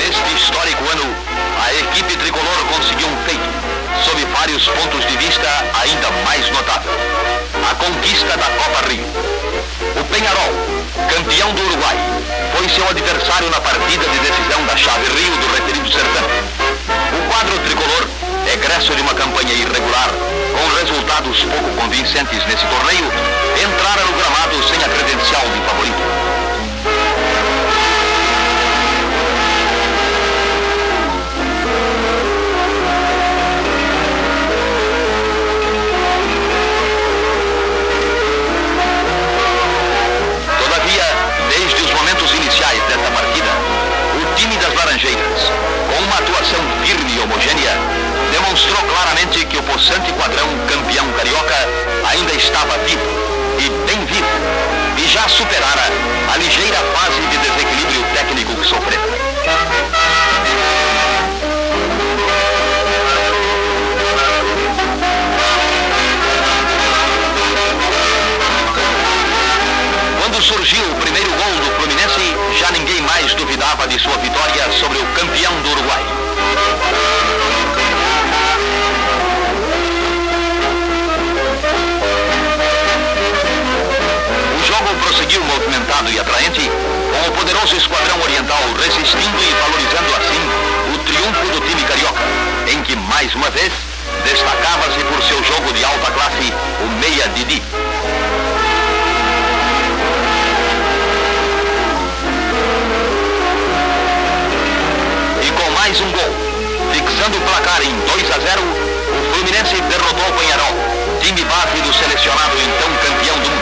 Neste histórico ano, a equipe tricolor conseguiu um feito, sob vários pontos de vista ainda mais notável: a conquista da Copa Rio. O Peñarol, campeão do Uruguai, foi seu adversário na partida de decisão da chave Rio do referido certame. O quadro tricolor, egresso de uma campanha irregular, com resultados pouco convincentes nesse torneio, entrara no gramado sem a credencial de favorito. Desde os momentos iniciais desta partida, o time das Laranjeiras, com uma atuação firme e homogênea, demonstrou claramente que o possante quadrão campeão carioca ainda estava vivo, e bem vivo, e já superara a ligeira fase de desequilíbrio técnico que sofrera. Quando surgiu o primeiro gol do Fluminense, já ninguém mais duvidava de sua vitória sobre o campeão do Uruguai. O jogo prosseguiu movimentado e atraente, com o poderoso esquadrão oriental resistindo e valorizando assim o triunfo do time carioca, em que, mais uma vez, destacava-se por seu jogo de alta classe o meia Didi. Mais um gol. Fixando o placar em 2-0, o Fluminense derrotou o Peñarol, time base do selecionado então campeão do mundo.